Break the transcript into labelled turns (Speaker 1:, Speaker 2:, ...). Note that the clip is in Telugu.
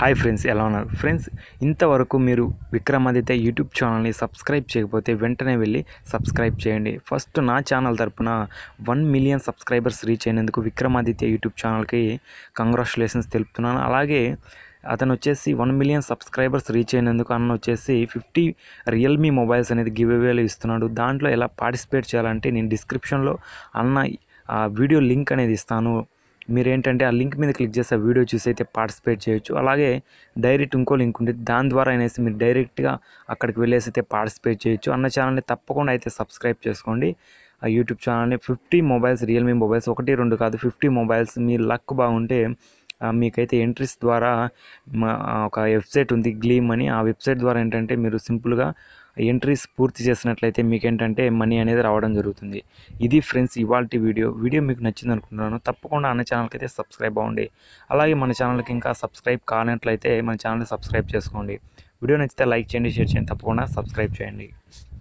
Speaker 1: హాయ్ ఫ్రెండ్స్, ఎలా ఉన్నారు ఫ్రెండ్స్? ఇంతవరకు మీరు విక్రమాదిత్య యూట్యూబ్ ఛానల్ని సబ్స్క్రైబ్ చేయకపోతే వెంటనే వెళ్ళి సబ్స్క్రైబ్ చేయండి. ఫస్ట్ నా ఛానల్ తరపున 1 మిలియన్ సబ్స్క్రైబర్స్ రీచ్ అయినందుకు విక్రమాదిత్య యూట్యూబ్ ఛానల్కి కంగ్రాచులేషన్స్ తెలుపుతున్నాను. అలాగే అతను వచ్చేసి 1 మిలియన్ సబ్స్క్రైబర్స్ రీచ్ అయినందుకు అన్న వచ్చేసి 50 రియల్మీ మొబైల్స్ అనేది గివ్ అవేలో ఇస్తున్నాడు. దాంట్లో ఎలా పార్టిసిపేట్ చేయాలంటే నేను డిస్క్రిప్షన్లో అన్న వీడియో లింక్ అనేది ఇస్తాను. మీరేంటంటే ఆ లింక్ మీద క్లిక్ చేసి ఆ వీడియో చూసి అయితే పార్టిసిపేట్ చేయొచ్చు. అలాగే డైరెక్ట్ ఇంకో లింక్ ఉంటుంది, దాని ద్వారా అనేసి మీరు డైరెక్ట్గా అక్కడికి వెళ్ళేసి అయితే పార్టిసిపేట్ చేయొచ్చు. అన్న ఛానల్ని తప్పకుండా అయితే సబ్స్క్రైబ్ చేసుకోండి. ఆ యూట్యూబ్ ఛానల్ని 50 మొబైల్స్, రియల్మీ మొబైల్స్ 1, 2 కాదు 50 మొబైల్స్, మీ లక్ బాగుంటే మీకైతే ఎంట్రీస్ ద్వారా ఒక వెబ్సైట్ ఉంది గ్లీమ్ అని. ఆ వెబ్సైట్ ద్వారా ఏంటంటే మీరు సింపుల్గా ఎంట్రీస్ పూర్తి చేసినట్లయితే మీకేంటంటే మనీ అనేది రావడం జరుగుతుంది. ఇది ఫ్రెండ్స్ ఇవాల్టి వీడియో మీకు నచ్చింది అనుకుంటున్నాను. తప్పకుండా అన్న ఛానల్కి అయితే సబ్స్క్రైబ్ అవ్వండి. అలాగే మన ఛానల్కి ఇంకా సబ్స్క్రైబ్ కానట్లయితే మన ఛానల్ని సబ్స్క్రైబ్ చేసుకోండి. వీడియో నచ్చితే లైక్ చేయండి, షేర్ చేయండి, తప్పకుండా సబ్స్క్రైబ్ చేయండి.